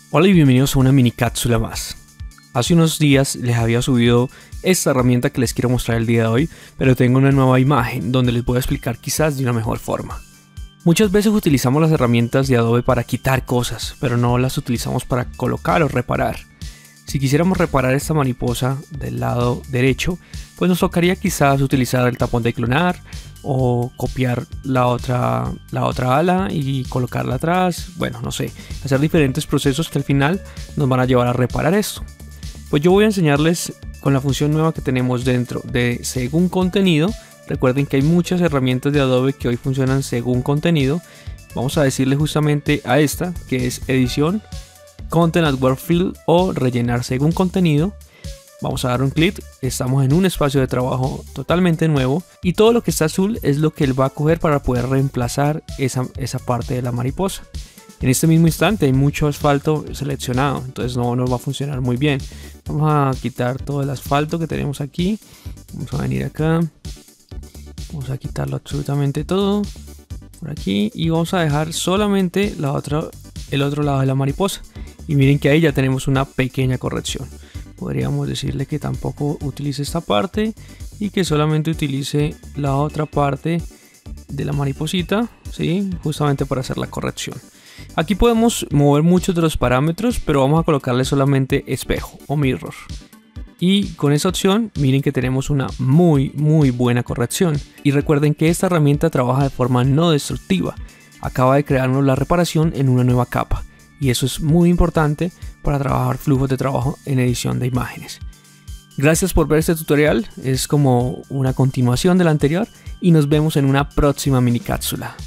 Hola y bienvenidos a una mini cápsula más. Hace unos días les había subido esta herramienta que les quiero mostrar el día de hoy, pero tengo una nueva imagen donde les voy a explicar quizás de una mejor forma. Muchas veces utilizamos las herramientas de Adobe para quitar cosas, pero no las utilizamos para colocar o reparar. Si quisiéramos reparar esta mariposa del lado derecho, pues nos tocaría quizás utilizar el tapón de clonar o copiar la otra ala y colocarla atrás. Bueno, no sé, hacer diferentes procesos que al final nos van a llevar a reparar esto. Pues yo voy a enseñarles con la función nueva que tenemos dentro de según contenido. Recuerden que hay muchas herramientas de Adobe que hoy funcionan según contenido. Vamos a decirle justamente a esta, que es edición, Content as Word Field o rellenar según contenido. Vamos a dar un clic, estamos en un espacio de trabajo totalmente nuevo y todo lo que está azul es lo que él va a coger para poder reemplazar esa parte de la mariposa. En este mismo instante hay mucho asfalto seleccionado, entonces no nos va a funcionar muy bien. Vamos a quitar todo el asfalto que tenemos aquí. Vamos a venir acá, vamos a quitarlo absolutamente todo por aquí y vamos a dejar solamente el otro lado de la mariposa. Y miren que ahí ya tenemos una pequeña corrección. Podríamos decirle que tampoco utilice esta parte y que solamente utilice la otra parte de la mariposita, ¿sí? Justamente para hacer la corrección. Aquí podemos mover muchos de los parámetros, pero vamos a colocarle solamente espejo o mirror. Y con esa opción, miren que tenemos una muy buena corrección. Y recuerden que esta herramienta trabaja de forma no destructiva. Acaba de crearnos la reparación en una nueva capa. Y eso es muy importante para trabajar flujos de trabajo en edición de imágenes. Gracias por ver este tutorial, es como una continuación del anterior y nos vemos en una próxima mini cápsula.